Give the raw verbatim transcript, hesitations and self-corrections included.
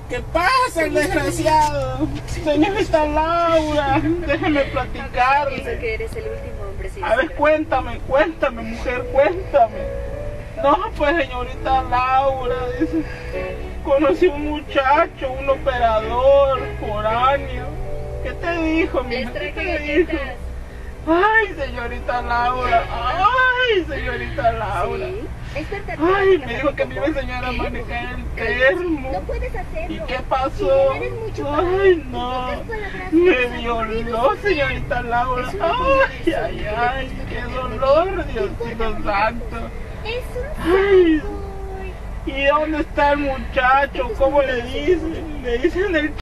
¿Qué pasa, el desgraciado? Señorita Laura, déjeme platicarle. Pienso que eres el último hombre sin A ver, cuéntame, cuéntame, mujer, cuéntame. No, pues, señorita Laura, dice, conocí un muchacho, un operador foráneo. ¿Qué te dijo, mi hija? ¿Qué te dijo? Ay, señorita Laura, ay, señorita Laura. ¿Sí? Es verdad. Ay, me dijo que me iba a enseñar a manejar el termo. No puedes hacerlo. ¿Y qué pasó? Ay, no. Me violó, señorita Laura. Ay, ay, ay, qué dolor, Diosito santo. Ay, ¿y dónde está el muchacho? ¿Cómo le dicen? Le dicen el